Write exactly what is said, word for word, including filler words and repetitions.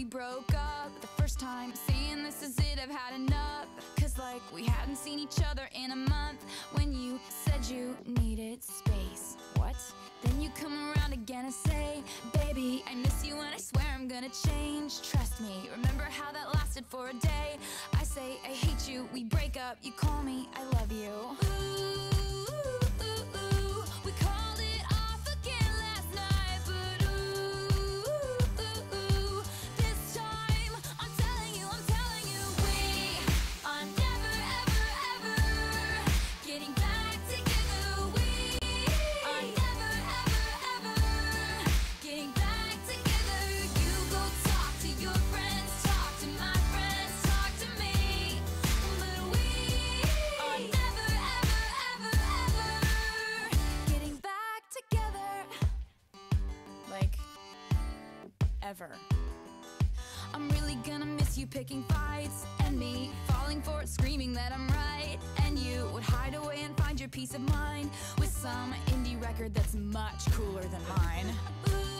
broke up the first time, saying this is it, I've had enough. Cause like we hadn't seen each other in a month. When you said you needed space, what? Then you come around again and say, baby, I miss you and I swear I'm gonna change. Trust me, remember how that lasted for a day? I say I hate you, we break up, you call me, I love you. Ooh, ooh, ooh, we called it off again last night, but ooh, ooh, ooh, this time I'm telling you, I'm telling you, we are never, ever, ever getting back together. We are never, ever, ever getting back together. You go talk to your friends, talk to my friends, talk to me, but we are never, ever, ever, ever getting back together. Like, ever. I'm really gonna miss you picking fights, and me falling for it, screaming that I'm right. And you would hide away and find your peace of mind with some indie record that's much cooler than mine. Ooh.